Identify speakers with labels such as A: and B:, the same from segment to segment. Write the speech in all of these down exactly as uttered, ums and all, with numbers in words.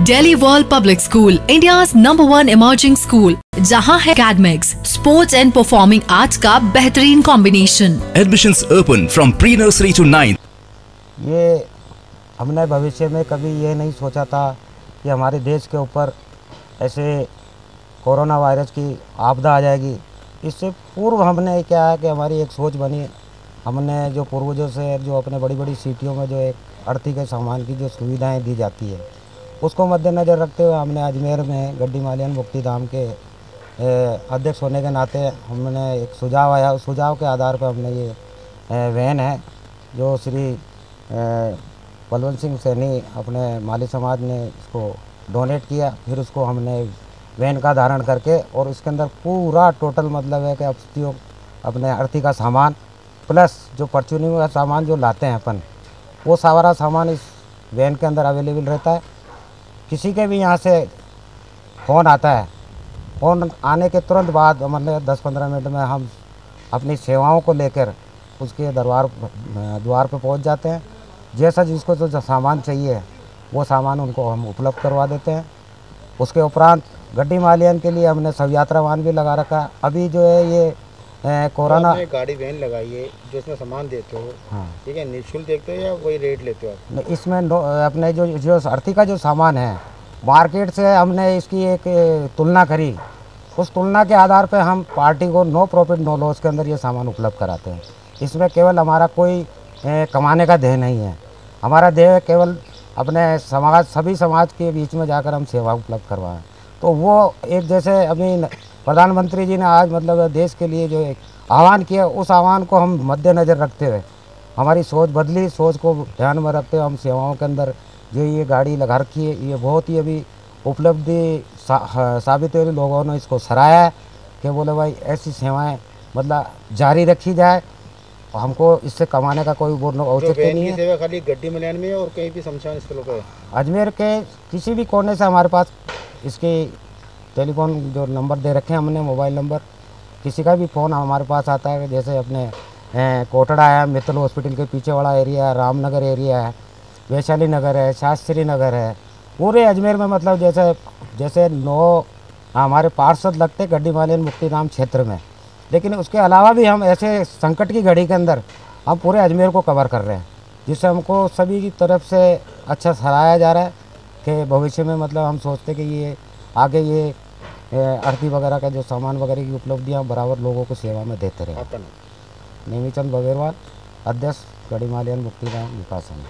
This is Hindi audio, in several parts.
A: Delhi world public school, India's number one emerging school, जहां है academics, sports and performing arts का बेहतरीन combination.
B: Admissions open from pre nursery to ninth.
C: ये हमने भविष्य में कभी ये नहीं सोचा था कि हमारे देश के ऊपर ऐसे कोरोना वायरस की आपदा आ जाएगी। इससे पूर्व हमने क्या है कि हमारी एक सोच बनी, हमने जो पूर्वजों से जो अपने बड़ी बड़ी सिटियों में जो एक आर्थिक सामान की जो सुविधाएं दी जाती है, उसको मद्देनज़र रखते हुए हमने अजमेर में गड्डी मालियन मुक्तिधाम के अध्यक्ष होने के नाते हमने एक सुझाव आया, उस सुझाव के आधार पर हमने ये वैन है जो श्री बलवंत सिंह सैनी अपने माली समाज ने इसको डोनेट किया। फिर उसको हमने वैन का धारण करके और उसके अंदर पूरा टोटल मतलब है कि अब अपने आरती का सामान प्लस जो परचूनिंग का सामान जो लाते हैं अपन, वो सारा सामान इस वैन के अंदर अवेलेबल रहता है। किसी के भी यहाँ से फ़ोन आता है, फ़ोन आने के तुरंत बाद मतलब दस पंद्रह मिनट में हम अपनी सेवाओं को लेकर उसके दरबार द्वार पर पहुँच जाते हैं। जैसा जिसको जो सामान चाहिए वो सामान उनको हम उपलब्ध करवा देते हैं। उसके उपरांत गड्डी मालियन के लिए हमने सब यात्रा वाहन भी लगा रखा है। अभी जो है ये कोरोना
D: तो गाड़ी वैन लगाई है जो इसमें सामान देते हो,
C: हाँ
D: ठीक है, निःशुल्क देते हो या वही रेट लेते हो आप?
C: इसमें अपने जो जो आरती का जो सामान है मार्केट से हमने इसकी एक तुलना करी, उस तुलना के आधार पर हम पार्टी को नो प्रॉफिट नो लॉस के अंदर ये सामान उपलब्ध कराते हैं। इसमें केवल हमारा कोई ए, कमाने का ध्येय नहीं है, हमारा ध्येय केवल अपने समाज सभी समाज के बीच में जाकर हम सेवा उपलब्ध करवाएं। तो वो एक जैसे अभी प्रधानमंत्री जी ने आज मतलब देश के लिए जो एक आह्वान किया, उस आह्वान को हम मद्देनज़र रखते हुए हमारी सोच बदली, सोच को ध्यान में रखते हुए हम सेवाओं के अंदर जो ये गाड़ी लगा रखी है, ये बहुत ही अभी उपलब्धि सा, साबित हुई। लोगों ने इसको सराहा है कि बोले भाई ऐसी सेवाएं मतलब जारी रखी जाए, हमको इससे कमाने का कोई वो औचित्य नहीं है।
D: सेवा खाली गड्डी मालियन में और कहीं भी शमशान स्थलों पर?
C: अजमेर के किसी भी कोने से हमारे पास इसके टेलीफोन जो नंबर दे रखे हैं हमने, मोबाइल नंबर, किसी का भी फ़ोन हमारे पास आता है। जैसे अपने कोटड़ा है, मित्तल हॉस्पिटल के पीछे वाला एरिया है, रामनगर एरिया है, वैशाली नगर है, शास्त्री नगर है, पूरे अजमेर में मतलब जैसे जैसे नौ हमारे पार्षद लगते गड्डी मालियन मुक्तिधाम क्षेत्र में। लेकिन उसके अलावा भी हम ऐसे संकट की घड़ी के अंदर हम पूरे अजमेर को कवर कर रहे हैं, जिससे हमको सभी की तरफ से अच्छा सराहा जा रहा है कि भविष्य में मतलब हम सोचते हैं कि ये आगे ये आरती वगैरह का जो सामान वगैरह की उपलब्धियाँ बराबर लोगों को सेवा में देते रहे।
D: आपका
C: नेमीचंद बगेरवाल, अध्यक्ष गड्डी मालियन मुक्तिधाम विकास संघ।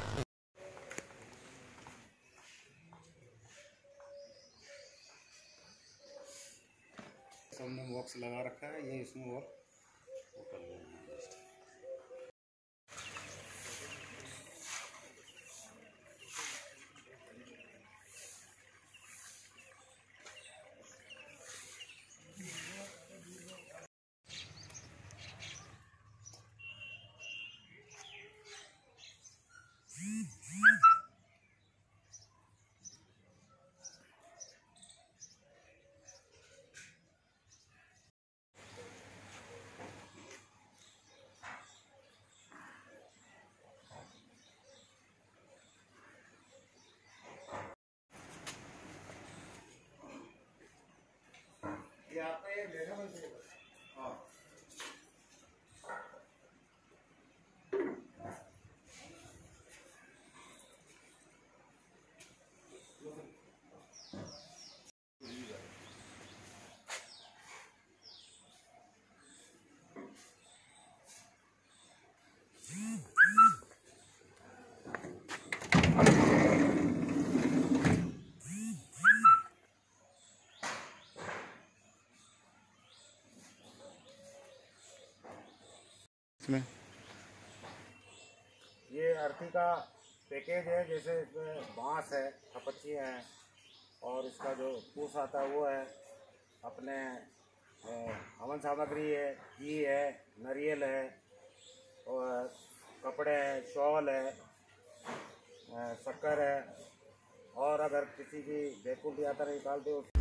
D: हमने बॉक्स लगा रखा है, ये इसमें और इसमें
C: ये आरती का पैकेज है। जैसे इसमें बांस है, खपचियाँ हैं और इसका जो फूस आता है वो है, अपने हवन सामग्री है, घी है, नारियल है और कपड़े हैं, शॉल है, शक्कर है और अगर किसी की बैकुंठ यात्रा निकालते हो